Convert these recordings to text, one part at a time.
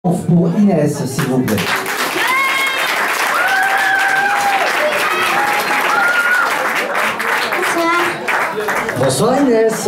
Pour Inès, s'il vous plaît. Bonsoir. Bonsoir Inès.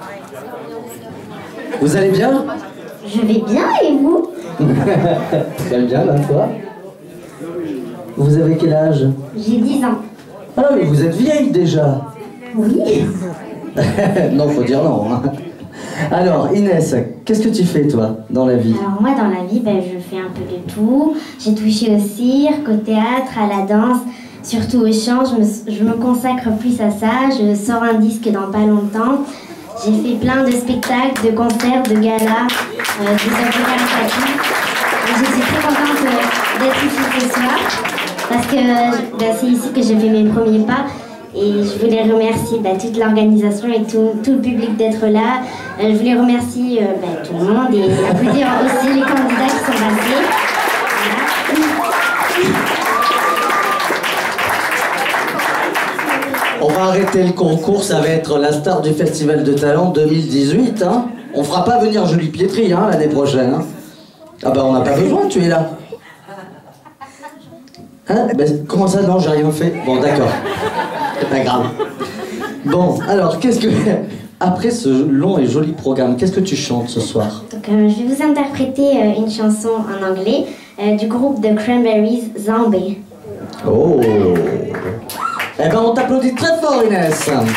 Vous allez bien? Je vais bien et vous? Très bien, là, toi. Vous avez quel âge? J'ai 10 ans. Ah mais vous êtes vieille déjà. Oui. Non, faut dire non. Hein. Alors Inès, qu'est-ce que tu fais toi dans la vie? Alors moi dans la vie, je fais un peu de tout. J'ai touché au cirque, au théâtre, à la danse, surtout au chant. Je me consacre plus à ça. Je sors un disque dans pas longtemps. J'ai fait plein de spectacles, de concerts, de galas, des œuvres caritatives. Et je suis très contente d'être ici ce soir parce que c'est ici que j'ai fait mes premiers pas. Et je voulais remercier toute l'organisation et tout le public d'être là. Je voulais remercier tout le monde et applaudir aussi les candidats qui sont passés. Voilà. On va arrêter le concours, ça va être la star du Festival de Talent 2018. Hein. On fera pas venir Julie Pietri l'année prochaine. Hein. Ah bah on n'a pas besoin, tu es là. Hein? Comment ça? Non, j'ai rien fait. Bon, d'accord. C'est pas grave. Bon, alors, qu'est-ce que... Après ce long et joli programme, qu'est-ce que tu chantes ce soir? Donc, je vais vous interpréter une chanson en anglais du groupe The Cranberries, Zombie. Oh! Eh ben, on t'applaudit très fort, Inès. Merci.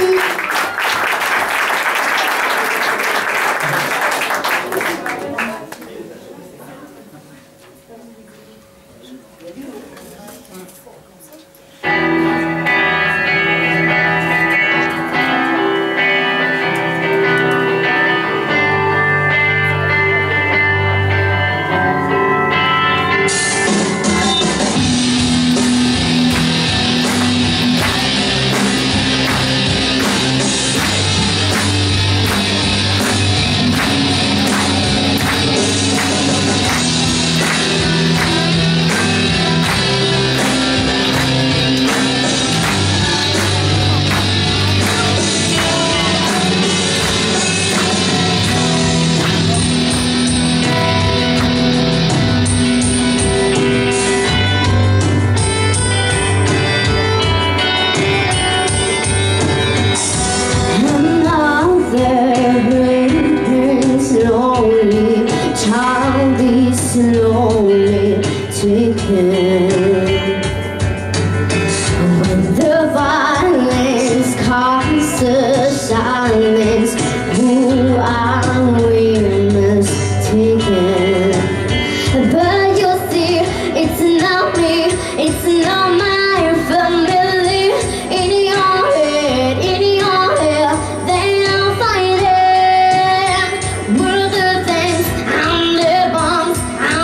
Slowly ticking. When the violence comes to silence, who are we mistaken? But you see, it's not me, it's not my family. In your head, they are fighting. We're the things, I'm the bombs.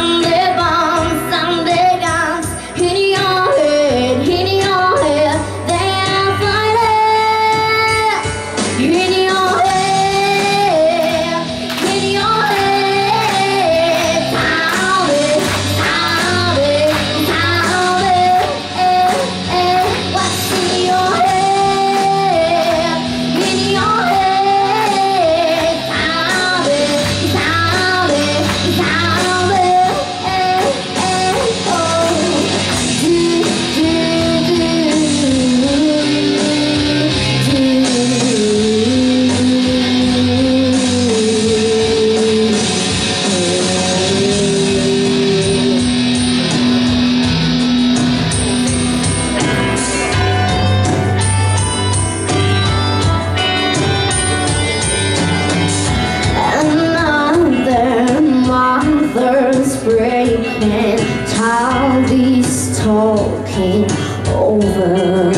Breaking, childish talking over.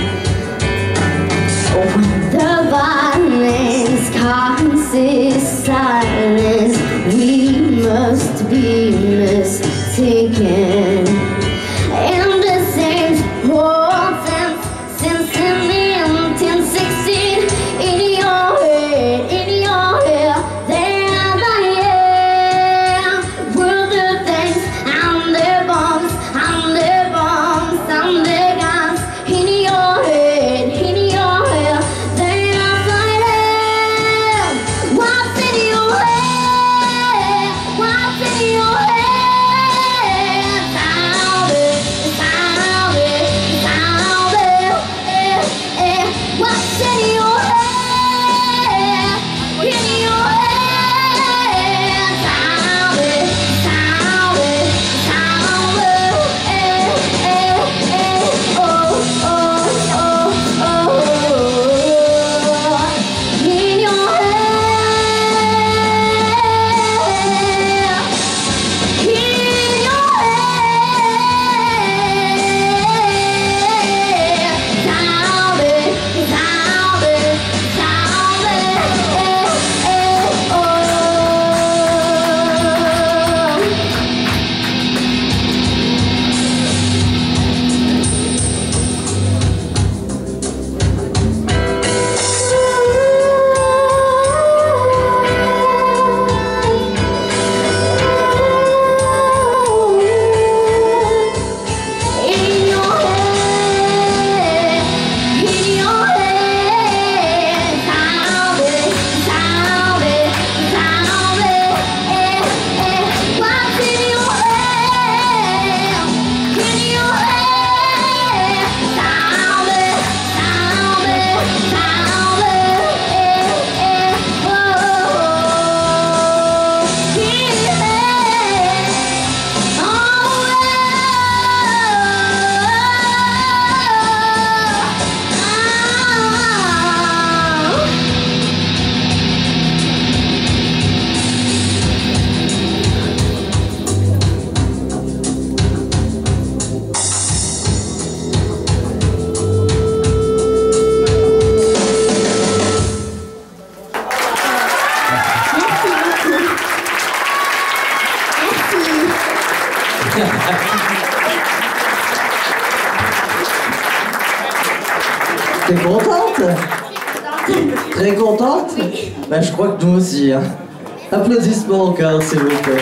When the violence causes silence, we must be mistaken. And the saints hold since 1916. In your head, they are dying. We're the things, I'm the bombs, I'm the guns. In your head, they are fighting. What's in your head? What's in your head? T'es contente? Très contente? Oui. Ben, je crois que nous aussi. Hein. Applaudissements encore, s'il vous plaît.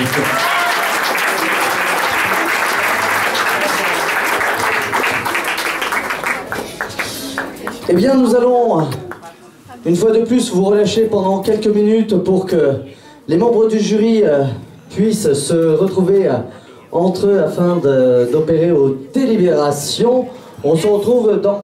Eh bien, nous allons, une fois de plus, vous relâcher pendant quelques minutes pour que les membres du jury puissent se retrouver entre eux afin d'opérer aux délibérations. On se retrouve dans...